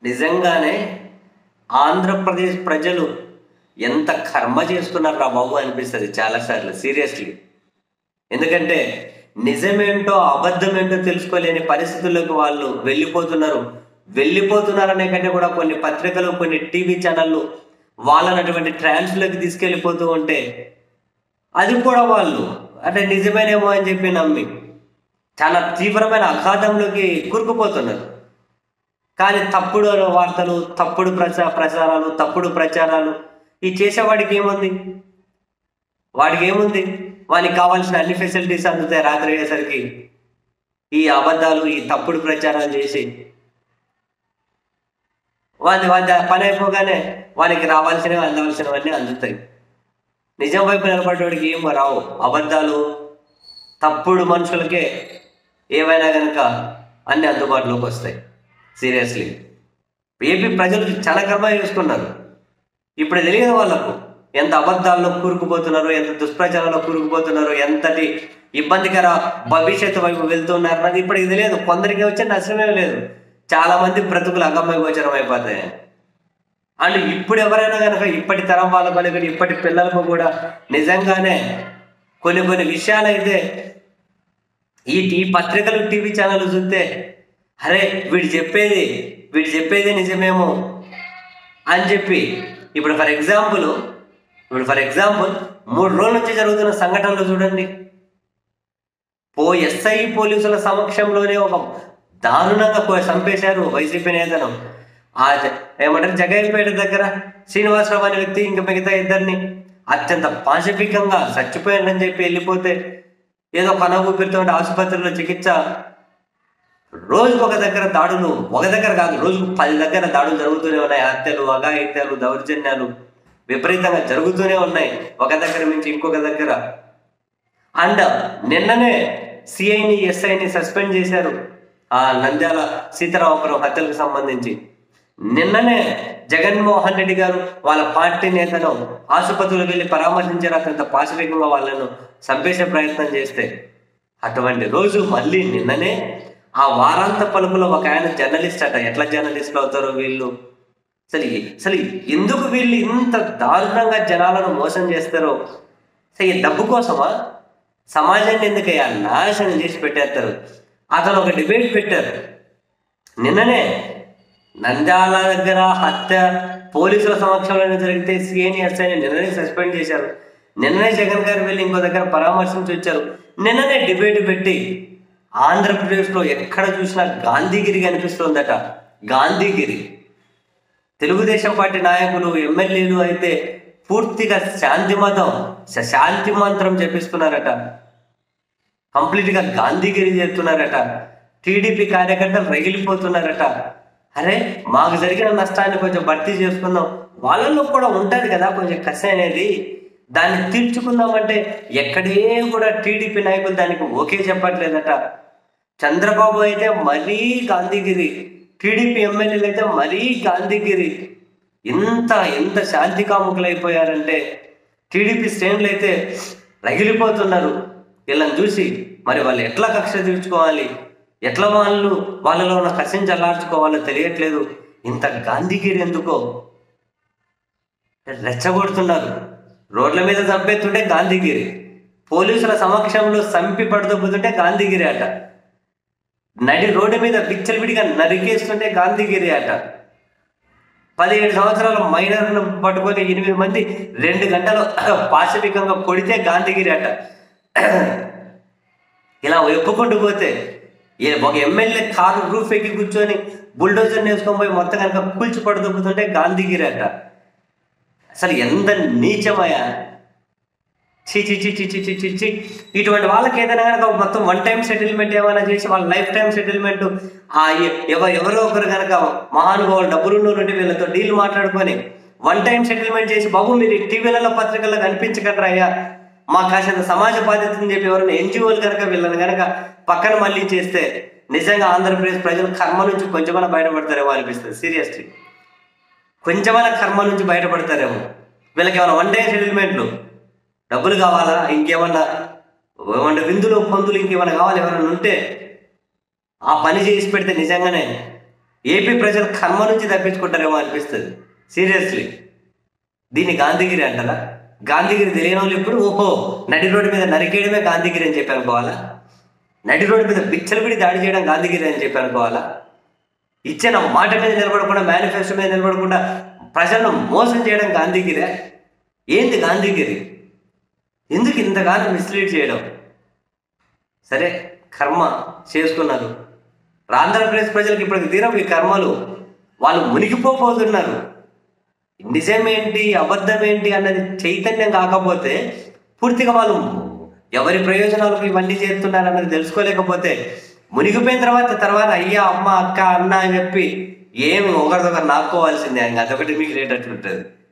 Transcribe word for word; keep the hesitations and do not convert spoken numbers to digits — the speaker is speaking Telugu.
నిజంగానే ఆంధ్రప్రదేశ్ ప్రజలు ఎంత కర్మ చేస్తున్నారా బాబు అనిపిస్తుంది చాలాసార్లు సీరియస్లీ. ఎందుకంటే నిజమేంటో అబద్ధమేంటో తెలుసుకోలేని పరిస్థితుల్లోకి వాళ్ళు వెళ్ళిపోతున్నారు. వెళ్ళిపోతున్నారనే కంటే కూడా కొన్ని పత్రికలు, కొన్ని టీవీ ఛానళ్ళు వాళ్ళని అటువంటి ట్రాన్స్లోకి తీసుకెళ్ళిపోతూ ఉంటే అది కూడా వాళ్ళు అంటే నిజమేనేమో అని చెప్పి నమ్మి చాలా తీవ్రమైన అఘాతంలోకి కూరుకుపోతున్నారు. కానీ తప్పుడు వార్తలు, తప్పుడు ప్రచా ప్రచారాలు తప్పుడు ప్రచారాలు ఈ చేసేవాడికి ఏముంది? వాడికి ఏముంది? వానికి కావాల్సిన అన్ని ఫెసిలిటీస్ అందుతాయి రాత్రి అయ్యేసరికి. ఈ అబద్ధాలు, ఈ తప్పుడు ప్రచారాలు చేసి వాడి వాడి పని అయిపోగానే వానికి రావాల్సినవి, అందవలసినవన్నీ అందుతాయి. నిజం వైపు నిలబడేవాడికి ఏం రావు. అబద్ధాలు, తప్పుడు మనుషులకే ఏవైనా కనుక అన్ని అందుబాటులోకి వస్తాయి. సీరియస్లీ ఏపీ ప్రజలు చాలా కర్మ చేసుకున్నారు. ఇప్పుడు తెలియదు వాళ్ళకు ఎంత అబద్ధాల్లో కూరుకుపోతున్నారు, ఎంత దుష్ప్రచారంలో కూరుకుపోతున్నారు, ఎంతటి ఇబ్బందికర భవిష్యత్తు వైపు వెళ్తున్నారు అన్నది ఇప్పటికి తెలియదు. కొందరికి వచ్చే నష్టమే లేదు, చాలా మంది బ్రతుకులు అగమ్య గోచరం అయిపోతాయి. అండ్ ఇప్పుడు ఎవరైనా కనుక ఇప్పటి తరం వాళ్ళకు కానీ ఇప్పటి పిల్లలకు కూడా నిజంగానే కొన్ని కొన్ని విషయాలు అయితే ఈ టీ పత్రికలు, టీవీ ఛానల్ చూస్తే అరే వీడు చెప్పేది వీడు చెప్పేది నిజమేమో అని చెప్పి ఇప్పుడు ఫర్ ఎగ్జాంపుల్ ఇప్పుడు ఫర్ ఎగ్జాంపుల్ మూడు రోజుల నుంచి జరుగుతున్న సంఘటనలు చూడండి. పో ఎస్ఐ పోలీసుల సమక్షంలోనే ఒక దారుణంగా చంపేశారు వైసీపీ నేతను. ఆ ఏమంటారు జగైపేట దగ్గర శ్రీనివాసరావు అనే వ్యక్తి ఇంకా మిగతా ఇద్దరిని అత్యంత పాశవికంగా చచ్చిపోయారని చెప్పి వెళ్ళిపోతే ఏదో కన ఊపిరితో ఆసుపత్రిలో చికిత్స. రోజుకు ఒక దగ్గర దాడులు, ఒక దగ్గర కాదు రోజుకు పది దగ్గర దాడులు జరుగుతూనే ఉన్నాయి. హత్యలు, అఘాయిత్యాలు, దౌర్జన్యాలు విపరీతంగా జరుగుతూనే ఉన్నాయి ఒక దగ్గర నుంచి ఇంకొక దగ్గర. అండ్ నిన్ననే సిఐని, ఎస్ఐని సస్పెండ్ చేశారు ఆ నంద్యాల సీతారామపురం హత్యలకు సంబంధించి. నిన్ననే జగన్మోహన్ రెడ్డి గారు వాళ్ళ పార్టీ నేతను ఆసుపత్రిలో వెళ్ళి పరామర్శించారు. అత్యంత పాశవికంగా వాళ్ళను చంపేసే ప్రయత్నం చేస్తే అటువంటి రోజు మళ్ళీ నిన్ననే ఆ వారాంత పలుకులో ఒక ఆయన జర్నలిస్ట్ అట. ఎట్లా జర్నలిస్టులు అవుతారో వీళ్ళు? అసలు అసలు ఎందుకు వీళ్ళు ఇంత దారుణంగా జనాలను మోసం చేస్తారో? అసలు ఈ డబ్బు కోసమా? సమాజాన్ని ఎందుకయ్యా నాశనం చేసి పెట్టేస్తారు. అతను ఒక డిబేట్ పెట్టారు నిన్ననే. నంద్యాల దగ్గర హత్య పోలీసుల సమక్షంలో జరిగితే సిఐని, ఎస్ఐని నిన్ననే సస్పెండ్ చేశారు. నిన్ననే జగన్ గారు వెళ్ళి ఇంకో దగ్గర పరామర్శించి వచ్చారు. నిన్ననే డిబేట్ పెట్టి ఆంధ్రప్రదేశ్లో ఎక్కడ చూసినా గాంధీగిరి కనిపిస్తుందట. గాంధీగిరి. తెలుగుదేశం పార్టీ నాయకులు, ఎమ్మెల్యేలు అయితే పూర్తిగా శాంతి మతం, శాంతి మంత్రం చెప్పిస్తున్నారట. కంప్లీట్గా గాంధీగిరి చేస్తున్నారట. టీడీపీ కార్యకర్తలు రగిలిపోతున్నారట. అరే మాకు జరిగిన నష్టాన్ని కొంచెం భర్తీ చేసుకుందాం, వాళ్ళల్లో కూడా ఉంటుంది కదా కొంచెం కసి అనేది, దాన్ని తీర్చుకుందామంటే ఎక్కడే కూడా టీడీపీ నాయకులు దానికి ఓకే చెప్పట్లేదట. చంద్రబాబు అయితే మరీ గాంధీగిరి, టీడీపీ ఎమ్మెల్యేలు అయితే మరీ గాంధీగిరి. ఇంత ఎంత శాంతి కాముకులు అయిపోయారంటే టీడీపీ శ్రేణులు అయితే రగిలిపోతున్నారు వీళ్ళని చూసి. మరి వాళ్ళు ఎట్లా కక్ష తీర్చుకోవాలి, ఎట్లా వాళ్ళు వాళ్ళలో ఉన్న కసిని చల్లార్చుకోవాలో తెలియట్లేదు. ఇంత గాంధీగిరి ఎందుకో రెచ్చగొడుతున్నారు. రోడ్ల మీద చంపేస్తుంటే గాంధీగిరి, పోలీసుల సమక్షంలో చంపి పడుతోపోతుంటే గాంధీగిరి అట, నడి రోడ్డు మీద విచ్చలవిడిగా నరికేస్తుంటే గాంధీగిరి అట, పదిహేడు సంవత్సరాల మైనర్ను పట్టుకొని ఎనిమిది మంది రెండు గంటలు పాశవికంగా కొడితే గాంధీగిరి అట. ఇలా ఒప్పుకుంటూ పోతే ఒక ఎమ్మెల్యే కారు రూఫ్ ఎక్కి కూర్చొని బుల్డోజర్ వేసుకొని పోయి మొత్తం కనుక కూల్చి పడుతుంటే గాంధీగిరి అట. అసలు ఎంత నీచమయ్యా! చీ చీ చీ చీ చీ చీ చీ ఇటువంటి వాళ్ళకి ఏదైనా కనుక మొత్తం వన్ టైం సెటిల్మెంట్ ఏమైనా చేసి వాళ్ళ లైఫ్ టైం సెటిల్మెంట్ ఆ ఎవ ఎవరో ఒకరు కనుక మహానుభావులు డబ్బులు నుండి వీళ్ళతో డీల్ మాట్లాడుకొని వన్ టైం సెటిల్మెంట్ చేసి బాబు మీరు టీవీలలో పత్రికల్లో కనిపించగలరా అయ్యా, మాకు కాసిన సమాజ బాధ్యతని చెప్పి ఎవరైనా ఎన్జిఓలు కనుక వీళ్ళని కనుక పక్కన మళ్ళీ చేస్తే నిజంగా ఆంధ్రప్రదేశ్ ప్రజలు కర్మ నుంచి కొంచెమైనా బయటపడతారేమో అనిపిస్తుంది. సీరియస్లీ కొంచెమైనా కర్మ నుంచి బయటపడతారేమో. వీళ్ళకి ఏమైనా వన్ టైం సెటిల్మెంట్లు, డబ్బులు కావాలా, ఇంకేమన్నా ఏమన్నా విందులు పొందులు ఇంకేమైనా కావాలి ఎవరైనా ఉంటే ఆ పని చేసి పెడితే నిజంగానే ఏపీ ప్రజలు కర్మ నుంచి తప్పించుకుంటారేమో అనిపిస్తుంది సీరియస్లీ. దీన్ని గాంధీగిరి అంటారా? గాంధీగిరి తెలియని వాళ్ళు ఇప్పుడు ఓహో నడి రోడ్డు మీద నరికేయడమే గాంధీగిరి అని చెప్పి అనుకోవాలా? నడి రోడ్డు మీద బిచ్చలవిడి దాడి చేయడం గాంధీగిరి అని చెప్పి అనుకోవాలా? ఇచ్చిన మాట మీద నిలబడకుండా, మేనిఫెస్టో మీద నిలబడకుండా ప్రజలను మోసం చేయడం గాంధీగిరే? ఏంది గాంధీగిరి? ఎందుకు ఇంతగానో మిస్లీడ్ చేయడం? సరే, కర్మ చేసుకున్నారు. ఆంధ్రప్రదేశ్ ప్రజలకు ఇప్పటికి తీరం ఈ కర్మలు. వాళ్ళు మునిగిపోతున్నారు. నిజమేంటి అబద్ధం ఏంటి అన్నది చైతన్యం కాకపోతే, పూర్తిగా వాళ్ళు ఎవరి ప్రయోజనాలకు ఇవన్నీ చేస్తున్నారు అన్నది తెలుసుకోలేకపోతే, మునిగిపోయిన తర్వాత తర్వాత అయ్యా అమ్మ అక్క అన్న అని చెప్పి ఏమి ఒకరిదొకరు నాక్కోవాల్సిందే. అదొకటి మీకు రేటట్లుంటుంది.